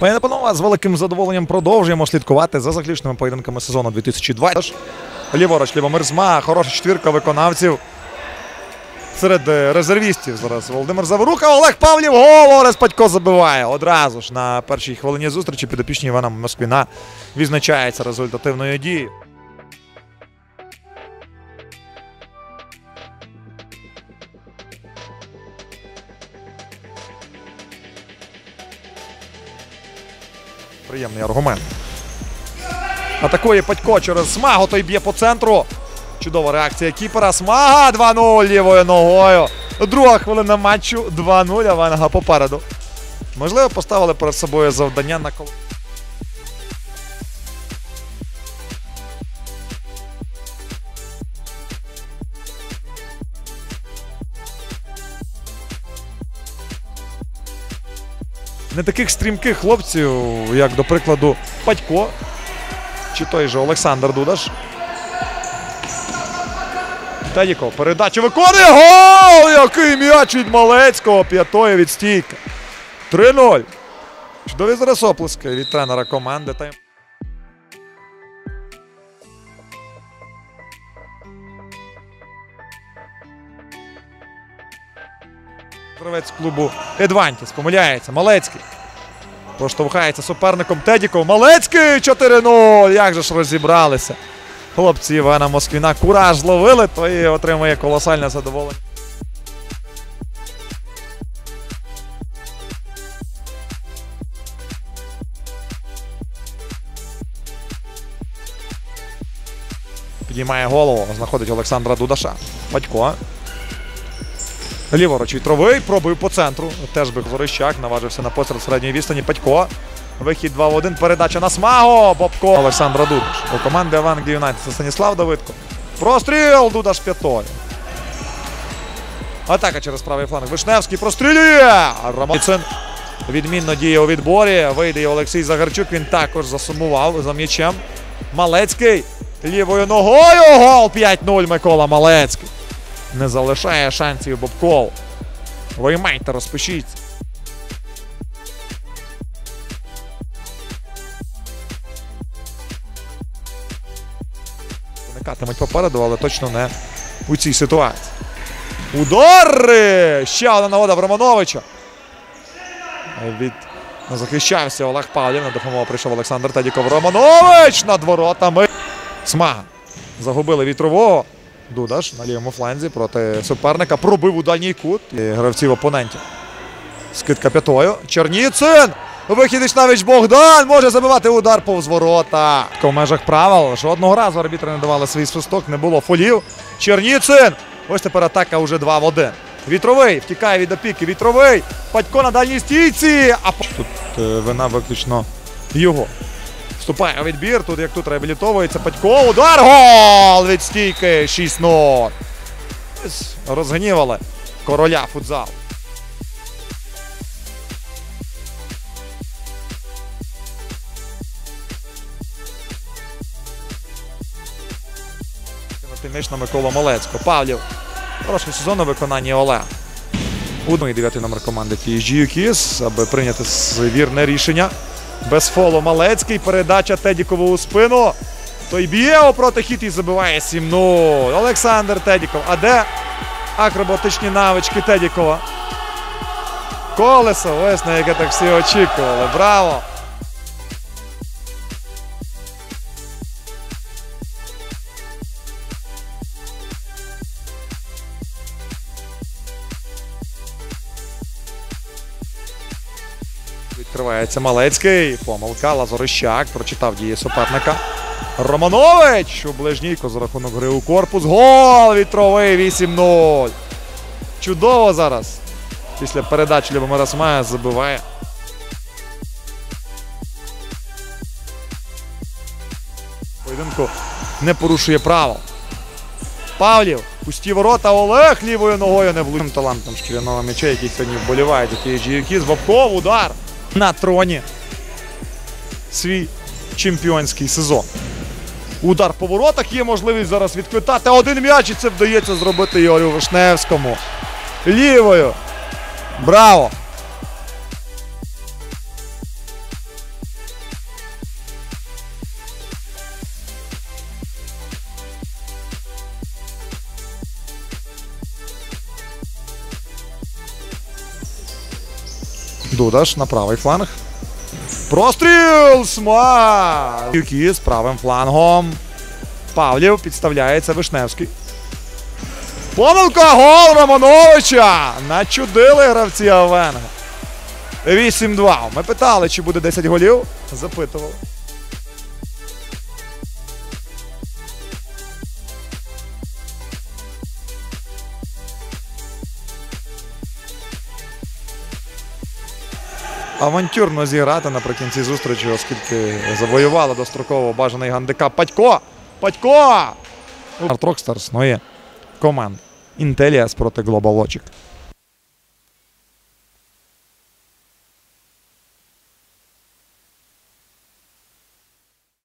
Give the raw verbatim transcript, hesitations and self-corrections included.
Пані та панове, з великим задоволенням продовжуємо слідкувати за заключними поєдинками сезону дві тисячі двадцятого. Ліворуч Любомир Смага, хороша четвірка виконавців. Серед резервістів зараз Володимир Заворуха, Олег Павлів, гол, Орес Патько забиває. Одразу ж на першій хвилині зустрічі підопічні Івана Москвіна відзначається результативною дією. Приємний аргумент. Атакує Патько через Смагу, той б'є по центру. Чудова реакція кіпера. Смага два нуль лівою ногою. Друга хвилина матчу два нуль, а Ванга попереду. Можливо, поставили перед собою завдання на коло. Не таких стрімких хлопців, як, до прикладу, Патько чи той же Олександр Дудаш. Тедіков передачу виконує. Гол! Який м'яч від Малецького. П'ятої від стійки. три нуль. Чудові зараз оплески від тренера команди. Гравець клубу Едвантіс. Помиляється. Малецький. Проштовхається суперником Тедіков. Малецький! чотири нуль. Як же ж розібралися хлопці Івана Москвіна. Кураж зловили, то і отримує колосальне задоволення. Підіймає голову, знаходить Олександра Дудаша. Патько. Ліворуч вітровий, пробив по центру. Теж би Зорищак наважився на постріл середньої відстані. Патько. Вихід два в один. Передача на Смагу. Бобко. Олександра Дудаш. У команди Евангелії Юнайтед Станіслав Давидко. Простріл. Дудаш п'ятою. Атака через правий фланг. Вишневський прострілює. Романцин відмінно діє у відборі. Вийде і Олексій Загарчук. Він також засумував за м'ячем. Малецький. Лівою ногою. Гол. п'ять нуль. Микола Малецький. Не залишає шансів Бобков. Виймайте, розпишіться. Уникатимуть попереду, але точно не у цій ситуації. Удар! Ще одна нагода в Романовича. Від... Захищався Олег Павлів. На допомогу прийшов Олександр Тедіков. Романович над воротами. Смага. Загубили вітрового. Дудаш на лівому фланзі проти суперника. Пробив у дальній кут. І гравців опонентів. Скидка п'ятою. Черніцин. Вихід Навіч Богдан. Може забивати удар повз ворота. В межах правил. Жодного разу арбітри не давали свій свисток. Не було фолів. Черніцин. Ось тепер атака вже два в один. Вітровий. Втікає від опіки. Вітровий. Патько на дальній стійці. А тут е, вина виключно його. Вступає у відбір. Тут як тут реабілітовується Патько. Удар. Гол від стійки. шість нуль. Розгнівали короля футзалу. М'яч на Миколу Малецького. Павлів. Хороший сезон у виконанні Олега. Удний дев'ятий номер команди Ті Ес Джі Юкіс, аби прийняти вірне рішення. Без фолу Малецький. Передача Тедікову у спину. Той б'є проти хід і забиває сім нуль. Олександр Тедіков. А де акробатичні навички Тедікова? Колесо. Ось на яке так всі очікували. Браво! Відкривається Малецький. Помилка. Лазорищак. Прочитав дії суперника. Романович у ближнійку за рахунок гри у корпус. Гол! Вітровий. вісім нуль. Чудово зараз. Після передачі Любомира Смага забиває. Поєдинку не порушує правил. Павлів. Пусті ворота. Олег лівою ногою не влучним талантом шкіряного м'яча, який сьогодні вболіває за Ті Ес Джі Юкіс. Бобков. Удар. На троні свій чемпіонський сезон. Удар по воротах. Є можливість зараз відквитати один м'яч, і це вдається зробити Ігорю Вишневському. Лівою. Браво! Дудаш на правий фланг. Простріл! Смак! Юкі з правим флангом. Павлів, підставляється Вишневський. Помилка! Гол Романовича! Начудили гравці Авенга. вісім два. Ми питали, чи буде десять голів. Запитували. Авантюрно зіграти наприкінці зустрічі, оскільки завоювала достроково бажаний гандикап. Падько! Падько! Арт Рокстарс, ну є команд. Інтеліас проти Global Logic.